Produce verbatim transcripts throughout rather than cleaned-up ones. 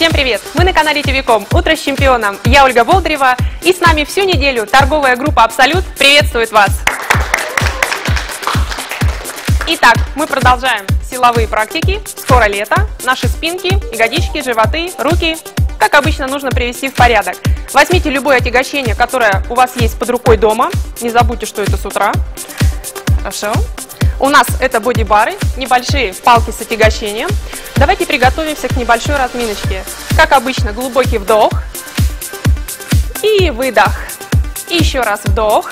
Всем привет! Мы на канале ТВКом «Утро с чемпионом». Я Ольга Болдырева, и с нами всю неделю торговая группа «Абсолют» приветствует вас! Итак, мы продолжаем силовые практики. Скоро лето. Наши спинки, ягодички, животы, руки, как обычно, нужно привести в порядок. Возьмите любое отягощение, которое у вас есть под рукой дома. Не забудьте, что это с утра. Хорошо. У нас это бодибары, небольшие палки с отягощением. Давайте приготовимся к небольшой разминочке. Как обычно, глубокий вдох и выдох. И еще раз вдох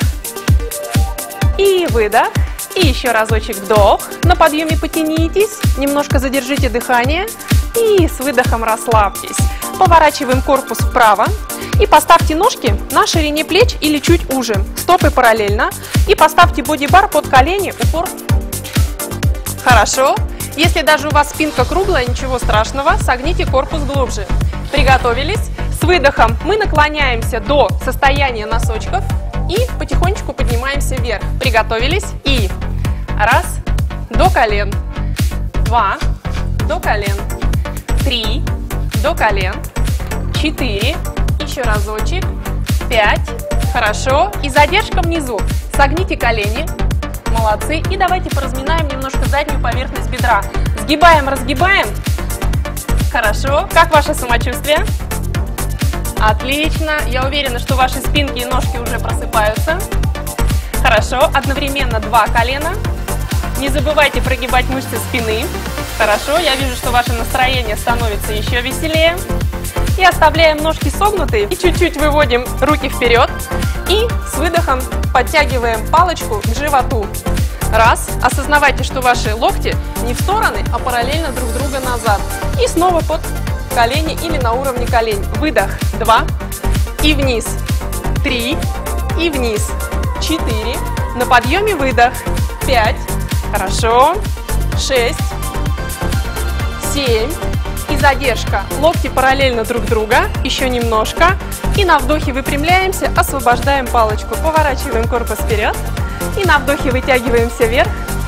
и выдох. И еще разочек вдох. На подъеме потянитесь, немножко задержите дыхание и с выдохом расслабьтесь. Поворачиваем корпус вправо и поставьте ножки на ширине плеч или чуть уже. Стопы параллельно. И поставьте бодибар под колени, упор. Хорошо. Если даже у вас спинка круглая, ничего страшного, согните корпус глубже. Приготовились. С выдохом мы наклоняемся до состояния носочков и потихонечку поднимаемся вверх. Приготовились. И раз, до колен. Два, до колен. Три, до колен. Четыре, еще разочек. Пять. Хорошо. И задержка внизу. Согните колени. Молодцы. И давайте поразминаем немножко заднюю поверхность бедра. Сгибаем, разгибаем. Хорошо. Как ваше самочувствие? Отлично. Я уверена, что ваши спинки и ножки уже просыпаются. Хорошо. Одновременно два колена. Не забывайте прогибать мышцы спины. Хорошо. Я вижу, что ваше настроение становится еще веселее. И оставляем ножки согнутые. И чуть-чуть выводим руки вперед. И с выдохом подтягиваем палочку к животу. Раз. Осознавайте, что ваши локти не в стороны, а параллельно друг друга назад. И снова под колени или на уровне колен. Выдох. Два. И вниз. Три. И вниз. Четыре. На подъеме выдох. Пять. Хорошо. Шесть. Семь. И задержка. Локти параллельно друг друга. Еще немножко. И на вдохе выпрямляемся, освобождаем палочку. Поворачиваем корпус вперед. И на вдохе вытягиваемся вверх.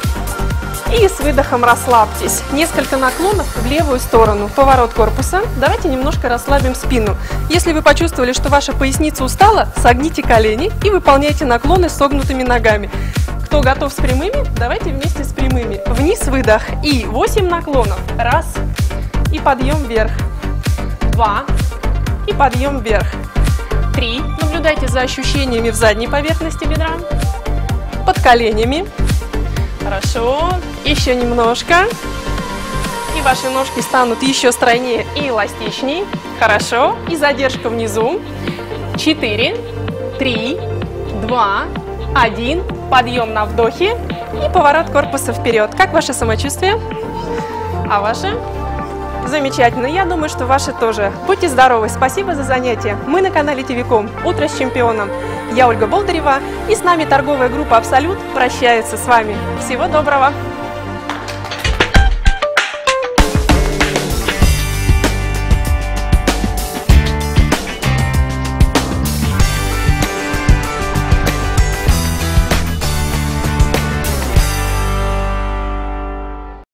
И с выдохом расслабьтесь. Несколько наклонов в левую сторону. Поворот корпуса. Давайте немножко расслабим спину. Если вы почувствовали, что ваша поясница устала, согните колени и выполняйте наклоны с согнутыми ногами. Кто готов с прямыми, давайте вместе с прямыми. Вниз выдох. И восемь наклонов. Раз. И подъем вверх. Два. И подъем вверх. Три. Наблюдайте за ощущениями в задней поверхности бедра. Под коленями. Хорошо. Еще немножко. И ваши ножки станут еще стройнее и эластичнее. Хорошо. И задержка внизу. Четыре. Три. Два. Один. Подъем на вдохе. И поворот корпуса вперед. Как ваше самочувствие? А ваше? Замечательно. Я думаю, что ваши тоже. Будьте здоровы. Спасибо за занятия. Мы на канале ТВКом «Утро с чемпионом». Я Ольга Болдырева. И с нами торговая группа «Абсолют» прощается с вами. Всего доброго!